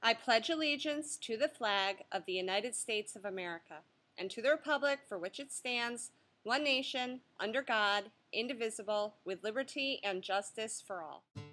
I pledge allegiance to the flag of the United States of America and to the republic for which it stands, one nation, under God, indivisible, with liberty and justice for all.